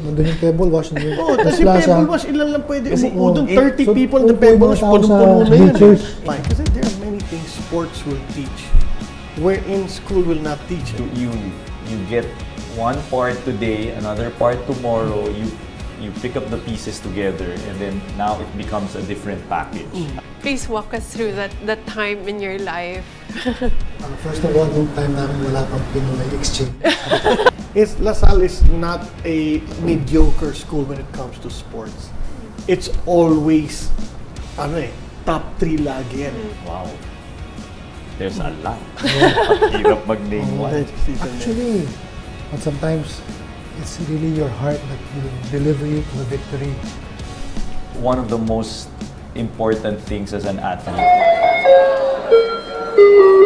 nandun yung Pebble Wash. Oo, tapos yung Pebble Wash, ilan lang pwede umupo doon. 30 people in the Pebble Wash, punong-puno na yun. Kasi there are many things sports will teach, wherein school will not teach. You get one part today, another part tomorrow, you pick up the pieces together, and then now it becomes a different package. Please walk us through that time in your life. First of all, nung time namin wala pang Pinoy exchange. La Salle is not a mediocre school when it comes to sports. It's always, top 3 lagi yan. Wow. There's a lot. Hirap mag-name one. Actually, but sometimes, it's really your heart that will deliver you to the victory. One of the most important things as an athlete